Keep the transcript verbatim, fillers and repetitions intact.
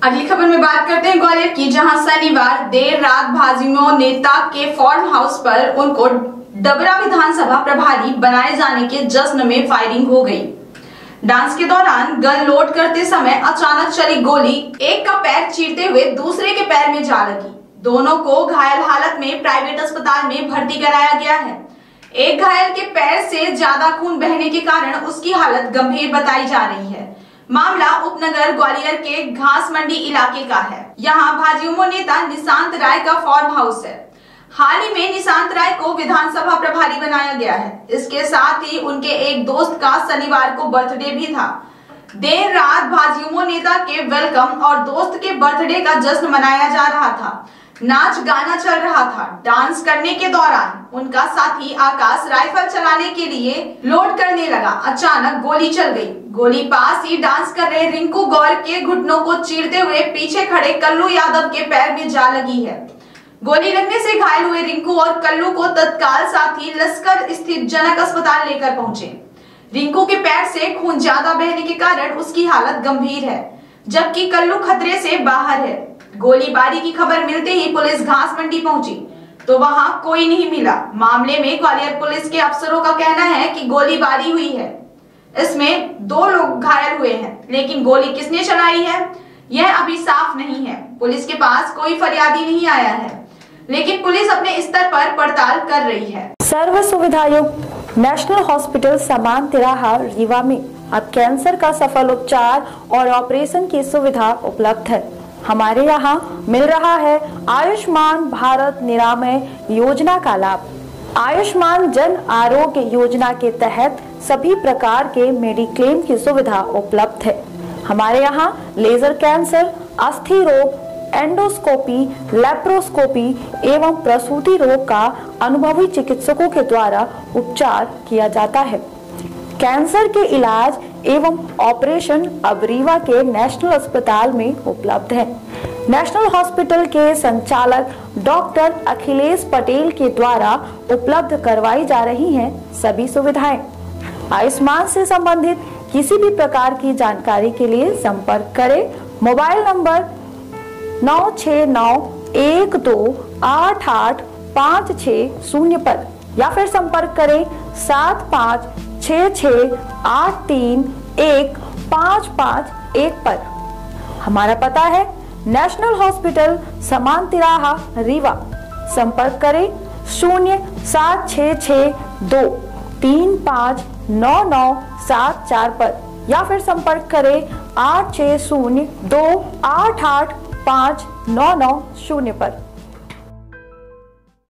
अगली खबर में बात करते हैं ग्वालियर की, जहां शनिवार देर रात भाजयुमो नेता के फार्म हाउस पर उनको डबरा विधानसभा प्रभारी बनाए जाने के जश्न में फायरिंग हो गई। डांस के दौरान गन लोड करते समय अचानक चली गोली एक का पैर चीरते हुए दूसरे के पैर में जा लगी। दोनों को घायल हालत में प्राइवेट अस्पताल में भर्ती कराया गया है। एक घायल के पैर से ज्यादा खून बहने के कारण उसकी हालत गंभीर बताई जा रही है। मामला उपनगर ग्वालियर के घास मंडी इलाके का है। यहाँ भाजयुमो नेता निशांत राय का फार्म हाउस है। हाल ही में निशांत राय को विधानसभा प्रभारी बनाया गया है। इसके साथ ही उनके एक दोस्त का शनिवार को बर्थडे भी था। देर रात भाजयुमो नेता के वेलकम और दोस्त के बर्थडे का जश्न मनाया जा रहा था। नाच गाना चल रहा था। डांस करने के दौरान उनका साथी आकाश राइफल चलाने के लिए लोड करने लगा। अचानक गोली चल गई। गोली पास ही डांस कर रहे रिंकू गौर के घुटनों को चीरते हुए पीछे खड़े कल्लू यादव के पैर में जा लगी है। गोली लगने से घायल हुए रिंकू और कल्लू को तत्काल साथी लश्कर स्थित जनक अस्पताल लेकर पहुंचे। रिंकू के पैर से खून ज्यादा बहने के कारण उसकी हालत गंभीर है, जबकि कल्लू खतरे से बाहर है। गोलीबारी की खबर मिलते ही पुलिस घास मंडी पहुंची तो वहां कोई नहीं मिला। मामले में ग्वालियर पुलिस के अफसरों का कहना है कि गोलीबारी हुई है, इसमें दो लोग घायल हुए हैं, लेकिन गोली किसने चलाई है यह अभी साफ नहीं है। पुलिस के पास कोई फरियादी नहीं आया है, लेकिन पुलिस अपने स्तर पर पड़ताल कर रही है। सर्व सुविधायुक्त नेशनल हॉस्पिटल समान तिराहा रीवा में अब कैंसर का सफल उपचार और ऑपरेशन की सुविधा उपलब्ध है। हमारे यहाँ मिल रहा है आयुष्मान भारत निरामय योजना का लाभ। आयुष्मान जन आरोग्य योजना के तहत सभी प्रकार के मेडिक्लेम की सुविधा उपलब्ध है। हमारे यहाँ लेजर कैंसर, अस्थि रोग, एंडोस्कोपी, लेप्रोस्कोपी एवं प्रसूति रोग का अनुभवी चिकित्सकों के द्वारा उपचार किया जाता है। कैंसर के इलाज एवं ऑपरेशन अब रीवा के नेशनल अस्पताल में उपलब्ध है। नेशनल हॉस्पिटल के संचालक डॉक्टर अखिलेश पटेल के द्वारा उपलब्ध करवाई जा रही हैं सभी सुविधाएं। आयुष्मान से संबंधित किसी भी प्रकार की जानकारी के लिए संपर्क करें मोबाइल नंबर नौ छः नौ एक दो आठ आठ पाँच छः शून्य पर, या फिर संपर्क करें सात पाँच छः छः आठ तीन एक पाँच पाँच एक पर। हमारा पता है नेशनल हॉस्पिटल समान तिराहा रीवा। संपर्क करें शून्य सात छः छः दो तीन पाँच नौ नौ सात चार पर, या फिर संपर्क करें आठ छः शून्य दो आठ आठ पाँच नौ नौ शून्य पर।